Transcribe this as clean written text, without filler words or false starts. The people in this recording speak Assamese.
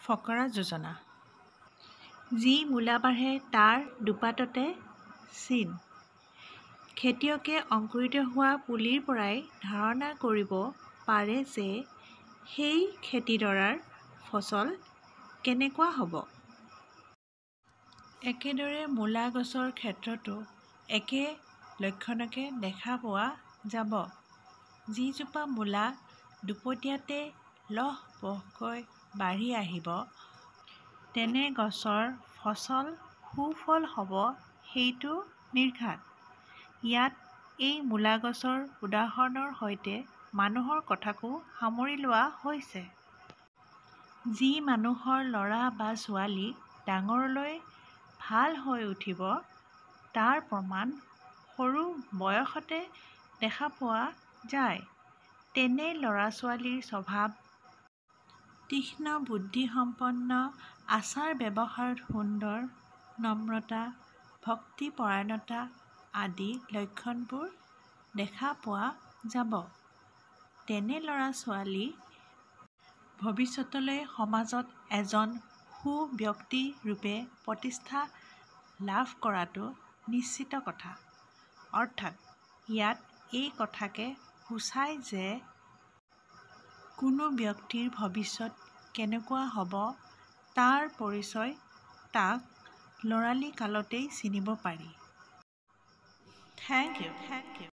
ফকৰা যোজনা। যি মূলা বাঢ়ে তাৰ দুপাততে চিন। খেতিয়কে অংকুৰিত হোৱা পুলিৰ পৰাই ধাৰণা কৰিব পাৰে যে সেই খেতিডৰাৰ ফচল কেনেকুৱা হ'ব। একেদৰে মূলা গছৰ ক্ষেত্ৰতো একে লক্ষণকে দেখা পোৱা যাব। যিজোপা মূলা দুপতীয়াতে লহপহকৈ বাঢ়ি আহিব, তেনে গছৰ ফচল সুফল হ'ব সেইটো নিৰ্ঘাত। ইয়াত এই মূলা গছৰ উদাহৰণৰ সৈতে মানুহৰ কথাকো সামৰি লোৱা হৈছে। যি মানুহৰ ল'ৰা বা ছোৱালী ডাঙৰলৈ ভাল হৈ উঠিব, তাৰ প্ৰমাণ সৰু বয়সতে দেখা পোৱা যায়। তেনে ল'ৰা-ছোৱালীৰ স্বভাৱ তীক্ষ্ণ, বুদ্ধিসম্পন্ন, আচাৰ-ব্যৱহাৰত সুন্দৰ, নম্ৰতা, ভক্তিপৰায়ণতা আদি লক্ষণবোৰ দেখা পোৱা যাব। তেনে ল'ৰা-ছোৱালী ভৱিষ্যতলৈ সমাজত এজন সুব্যক্তি ৰূপে প্ৰতিষ্ঠা লাভ কৰাটো নিশ্চিত কথা। অৰ্থাৎ ইয়াত এই কথাকে সূচায় যে কোনো ব্যক্তিৰ ভৱিষ্যত কেনেকুৱা হ'ব তাৰ পৰিচয় তাক ল'ৰালি কালতেই চিনিব পাৰি। Thank U.